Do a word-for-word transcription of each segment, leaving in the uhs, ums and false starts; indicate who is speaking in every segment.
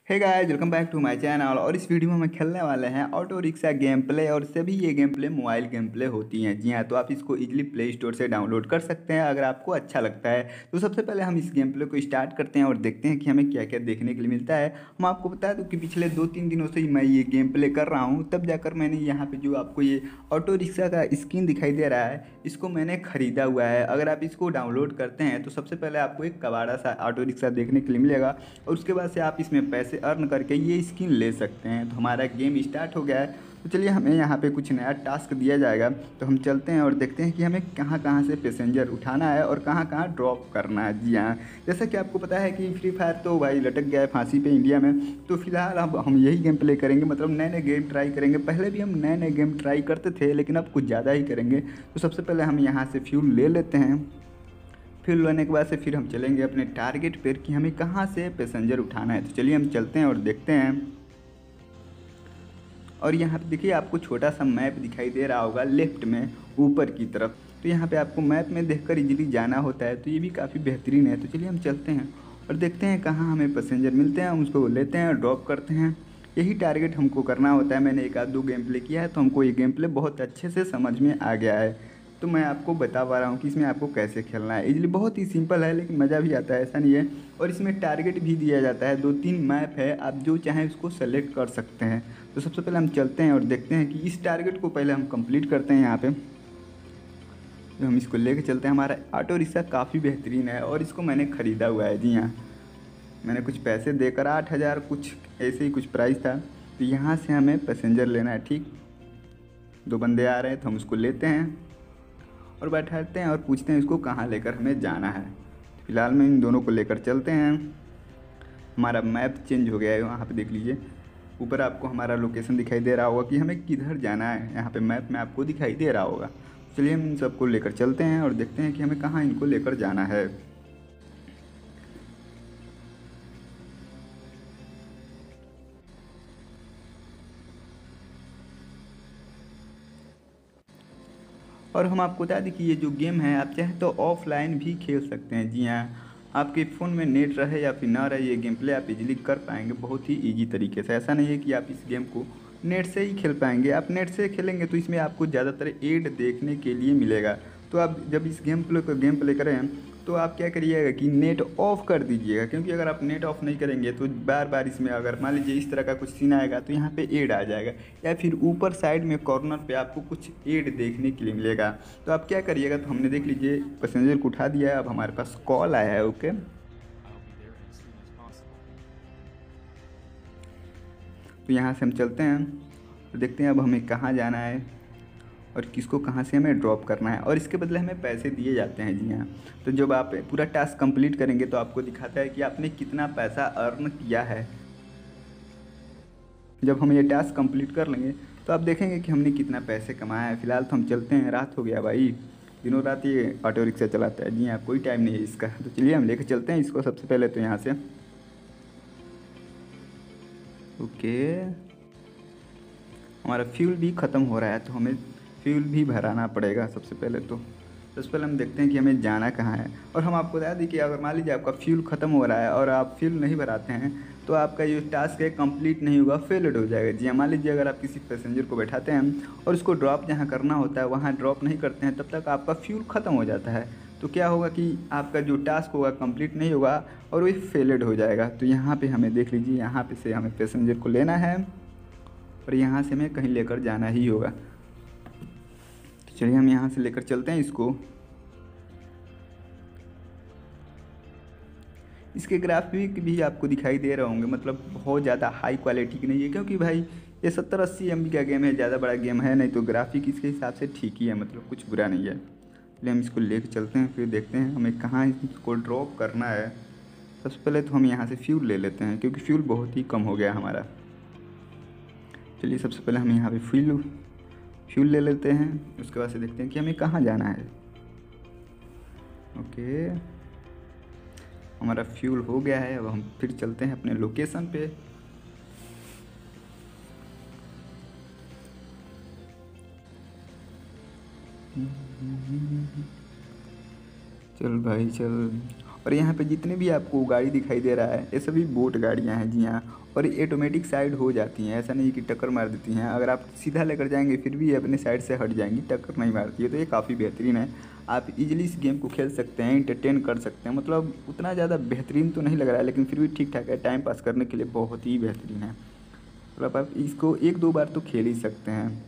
Speaker 1: Hey guys, welcome back to my channel. और इस video में हम खेलने वाले हैं ऑटो रिक्शा गेम प्ले। और सभी ये game play mobile game play होती हैं। जी हाँ, तो आप इसको इजीली प्ले स्टोर से डाउनलोड कर सकते हैं अगर आपको अच्छा लगता है। तो सबसे पहले हम इस गेम प्ले को स्टार्ट करते हैं और देखते हैं कि हमें क्या क्या देखने के लिए मिलता है। हम आपको बता दूँ कि पिछले दो तीन दिनों से ही मैं ये गेम प्ले कर रहा हूँ, तब जाकर मैंने यहाँ पर जो आपको ये ऑटो रिक्शा का स्किन दिखाई दे रहा है, इसको मैंने ख़रीदा हुआ है। अगर आप इसको डाउनलोड करते हैं तो सबसे पहले आपको एक कबाड़ा सा ऑटो रिक्शा देखने के लिए मिलेगा और उसके बाद से आप इसमें पैसे अर्न करके ये स्किन ले सकते हैं। तो हमारा गेम स्टार्ट हो गया है। तो चलिए, हमें यहाँ पे कुछ नया टास्क दिया जाएगा, तो हम चलते हैं और देखते हैं कि हमें कहाँ कहाँ से पैसेंजर उठाना है और कहाँ कहाँ ड्रॉप करना है। जी हाँ, जैसा कि आपको पता है कि फ्री फायर तो भाई लटक गया है फांसी पे इंडिया में। तो फिलहाल अब हम यही गेम प्ले करेंगे, मतलब नए नए गेम ट्राई करेंगे। पहले भी हम नए नए गेम ट्राई करते थे, लेकिन अब कुछ ज़्यादा ही करेंगे। तो सबसे पहले हम यहाँ से फ्यूल ले लेते हैं। फ्यूल लेने के बाद से फिर हम चलेंगे अपने टारगेट पर कि हमें कहाँ से पैसेंजर उठाना है। तो चलिए हम चलते हैं और देखते हैं। और यहाँ पे देखिए, आपको छोटा सा मैप दिखाई दे रहा होगा लेफ्ट में ऊपर की तरफ। तो यहाँ पे आपको मैप में देखकर इजीली जाना होता है, तो ये भी काफ़ी बेहतरीन है। तो चलिए हम चलते हैं और देखते हैं कहाँ हमें पैसेंजर मिलते हैं। हम उसको लेते हैं और ड्रॉप करते हैं। यही टारगेट हमको करना होता है। मैंने एक आध दो गेम प्ले किया है, तो हमको ये गेम प्ले बहुत अच्छे से समझ में आ गया है। तो मैं आपको बता पा रहा हूँ कि इसमें आपको कैसे खेलना है। इजीली बहुत ही सिंपल है, लेकिन मज़ा भी आता है, ऐसा नहीं है। और इसमें टारगेट भी दिया जाता है, दो तीन मैप है, आप जो चाहें उसको सेलेक्ट कर सकते हैं। तो सबसे पहले हम चलते हैं और देखते हैं कि इस टारगेट को पहले हम कंप्लीट करते हैं। यहाँ पे तो हम इसको लेके चलते हैं। हमारा ऑटो रिक्शा काफ़ी बेहतरीन है और इसको मैंने ख़रीदा हुआ है। जी हाँ, मैंने कुछ पैसे देकर आठ हज़ार कुछ ऐसे ही कुछ प्राइस था। तो यहाँ से हमें पैसेंजर लेना है। ठीक, दो बंदे आ रहे हैं तो हम उसको लेते हैं और बैठाते हैं और पूछते हैं इसको कहाँ लेकर हमें जाना है। फ़िलहाल में इन दोनों को लेकर चलते हैं। हमारा मैप चेंज हो गया है, वहाँ पे देख लीजिए ऊपर आपको हमारा लोकेशन दिखाई दे रहा होगा कि हमें किधर जाना है। यहाँ पे मैप में आपको दिखाई दे रहा होगा। चलिए हम इन सबको लेकर चलते हैं और देखते हैं कि हमें कहाँ इनको लेकर जाना है। और हम आपको बता दें कि ये जो गेम है, आप चाहें तो ऑफलाइन भी खेल सकते हैं। जी हाँ, आपके फ़ोन में नेट रहे या फिर ना रहे, ये गेम प्ले आप इजीली कर पाएंगे बहुत ही इजी तरीके से। ऐसा नहीं है कि आप इस गेम को नेट से ही खेल पाएंगे। आप नेट से खेलेंगे तो इसमें आपको ज़्यादातर एड देखने के लिए मिलेगा। तो आप जब इस गेम प्ले को गेम प्ले करें तो आप क्या करिएगा कि नेट ऑफ़ कर दीजिएगा, क्योंकि अगर आप नेट ऑफ़ नहीं करेंगे तो बार बार इसमें अगर मान लीजिए इस तरह का कुछ सीन आएगा तो यहाँ पे एड आ जाएगा, या फिर ऊपर साइड में कॉर्नर पे आपको कुछ एड देखने के लिए मिलेगा। तो आप क्या करिएगा, तो हमने देख लीजिए पैसेंजर को उठा दिया है। अब हमारे पास कॉल आया है। ओके, तो यहाँ से हम चलते हैं तो देखते हैं अब हमें कहाँ जाना है और किसको कहाँ से हमें ड्रॉप करना है। और इसके बदले हमें पैसे दिए जाते हैं। जी हाँ, तो जब आप पूरा टास्क कंप्लीट करेंगे तो आपको दिखाता है कि आपने कितना पैसा अर्न किया है। जब हम ये टास्क कंप्लीट कर लेंगे तो आप देखेंगे कि हमने कितना पैसे कमाया है। फिलहाल तो हम चलते हैं, रात हो गया भाई, दिनों रात ये ऑटो रिक्शा चलाता है। जी हाँ, कोई टाइम नहीं है इसका। तो चलिए हम लेकर चलते हैं इसको सबसे पहले तो यहाँ से। ओके, हमारा फ्यूल भी ख़त्म हो रहा है, तो हमें फ्यूल भी भराना पड़ेगा सबसे पहले। तो सबसे पहले हम देखते हैं कि हमें जाना कहाँ है। और हम आपको बता दें कि अगर मान लीजिए आपका फ्यूल ख़त्म हो रहा है और आप फ्यूल नहीं भराते हैं तो आपका जो टास्क है कंप्लीट नहीं होगा, फेल्ड हो जाएगा। जी हाँ, मान लीजिए अगर आप किसी पैसेंजर को बैठाते हैं और उसको ड्रॉप जहाँ करना होता है वहाँ ड्रॉप नहीं करते हैं, तब तक आपका फ्यूल ख़त्म हो जाता है। तो क्या होगा कि आपका जो टास्क होगा कंप्लीट नहीं होगा और वही फेल्ड हो जाएगा। तो यहाँ पे हमें देख लीजिए, यहाँ पे से हमें पैसेंजर को लेना है और यहाँ से हमें कहीं लेकर जाना ही होगा। तो चलिए हम यहाँ से लेकर चलते हैं इसको। इसके ग्राफिक भी आपको दिखाई दे रहे होंगे, मतलब बहुत ज़्यादा हाई क्वालिटी की नहीं है, क्योंकि भाई ये सत्तर अस्सी एम बी का गेम है, ज़्यादा बड़ा गेम है नहीं। तो ग्राफिक इसके हिसाब से ठीक ही है, मतलब कुछ बुरा नहीं है। इसलिए हम इसको लेकर चलते हैं, फिर देखते हैं हमें कहाँ इसको ड्रॉप करना है। सबसे पहले तो हम यहाँ से फ्यूल ले लेते हैं, क्योंकि फ्यूल बहुत ही कम हो गया हमारा। चलिए सबसे पहले हम यहाँ पे फ्यूल फ्यूल ले लेते हैं, उसके बाद से देखते हैं कि हमें कहाँ जाना है। ओके, हमारा फ्यूल हो गया है। अब हम फिर चलते हैं अपने लोकेशन पे। चल भाई चल। और यहाँ पे जितने भी आपको गाड़ी दिखाई दे रहा है ये सभी बोट गाड़ियाँ हैं जी हाँ। और ये ऑटोमेटिक साइड हो जाती हैं, ऐसा नहीं कि टक्कर मार देती हैं। अगर आप सीधा लेकर जाएंगे फिर भी ये अपने साइड से हट जाएंगी, टक्कर नहीं मारती है। तो ये काफ़ी बेहतरीन है, आप इजीली इस गेम को खेल सकते हैं, इंटरटेन कर सकते हैं। मतलब उतना ज़्यादा बेहतरीन तो नहीं लग रहा है लेकिन फिर भी ठीक ठाक है, टाइम पास करने के लिए बहुत ही बेहतरीन है। मतलब आप इसको एक दो बार तो खेल ही सकते हैं।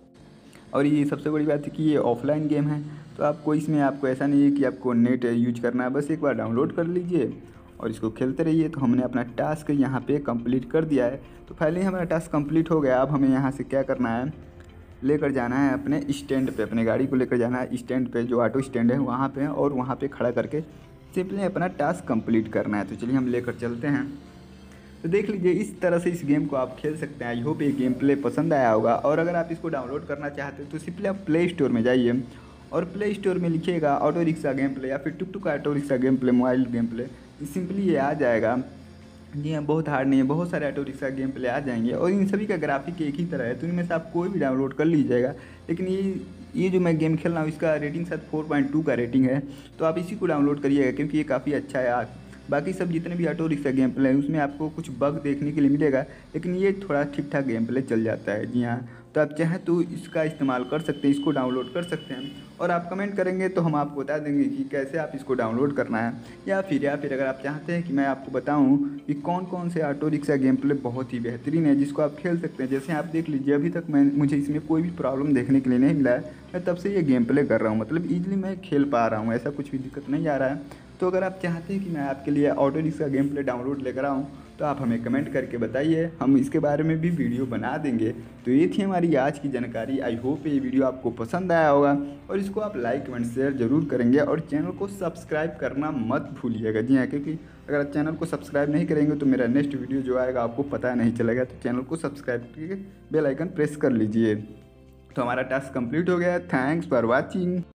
Speaker 1: और ये सबसे बड़ी बात है कि ये ऑफलाइन गेम है, तो आपको इसमें आपको ऐसा नहीं है कि आपको नेट यूज करना है, बस एक बार डाउनलोड कर लीजिए और इसको खेलते रहिए। तो हमने अपना टास्क यहाँ पे कंप्लीट कर दिया है। तो पहले ही हमारा टास्क कंप्लीट हो गया। अब हमें यहाँ से क्या करना है, लेकर जाना है अपने स्टैंड पे, अपने गाड़ी को लेकर जाना है स्टैंड पे, जो ऑटो स्टैंड है वहाँ पे, और वहाँ पे खड़ा करके सिंपली अपना टास्क कंप्लीट करना है। तो चलिए हम लेकर चलते हैं। तो देख लीजिए इस तरह से इस गेम को आप खेल सकते हैं। आई होप ये गेम प्ले पसंद आया होगा। और अगर आप इसको डाउनलोड करना चाहते हो तो सिंपली आप प्ले स्टोर में जाइए और प्ले स्टोर में लिखिएगा ऑटो रिक्शा गेम प्ले या फिर tuk tuk auto rickshaw game play, mobile game play, simply ये आ जाएगा। जी हाँ, बहुत हार्ड नहीं है, बहुत सारे ऑटो रिक्शा गेम प्ले आ जाएंगे और इन सभी का ग्राफिक एक ही तरह है। तो इनमें से आप कोई भी डाउनलोड कर लीजिएगा। लेकिन ये ये जो मैं गेम खेल रहा हूँ इसका रेटिंग शायद फोर पॉइंट टू का रेटिंग है, तो आप इसी को डाउनलोड करिएगा क्योंकि ये काफ़ी अच्छा है। बाकी सब जितने भी ऑटो रिक्शा गेम प्ले हैं उसमें आपको कुछ बग देखने के लिए मिलेगा, लेकिन ये थोड़ा ठीक ठाक गेम प्ले चल जाता है। जी हाँ, तो आप चाहें तो इसका इस्तेमाल कर सकते हैं, इसको डाउनलोड कर सकते हैं। और आप कमेंट करेंगे तो हम आपको बता देंगे कि कैसे आप इसको डाउनलोड करना है। या फिर या फिर अगर आप चाहते हैं कि मैं आपको बताऊं कि कौन कौन से ऑटो रिक्शा गेम प्ले बहुत ही बेहतरीन है जिसको आप खेल सकते हैं। जैसे आप देख लीजिए अभी तक मैं मुझे इसमें कोई भी प्रॉब्लम देखने के लिए नहीं मिला है। मैं तब से ये गेम प्ले कर रहा हूँ, मतलब ईजिली मैं खेल पा रहा हूँ, ऐसा कुछ भी दिक्कत नहीं आ रहा है। तो अगर आप चाहते हैं कि मैं आपके लिए auto rickshaw game play download लेकर आऊँ तो आप हमें कमेंट करके बताइए, हम इसके बारे में भी वीडियो बना देंगे। तो ये थी हमारी आज की जानकारी। आई होप ये वीडियो आपको पसंद आया होगा और इसको आप लाइक कमेंट शेयर जरूर करेंगे और चैनल को सब्सक्राइब करना मत भूलिएगा। जी हाँ, क्योंकि अगर आप चैनल को सब्सक्राइब नहीं करेंगे तो मेरा नेक्स्ट वीडियो जो आएगा आपको पता नहीं चलेगा। तो चैनल को सब्सक्राइब करके बेल आइकन प्रेस कर लीजिए। तो हमारा टास्क कंप्लीट हो गया। Thanks for watching.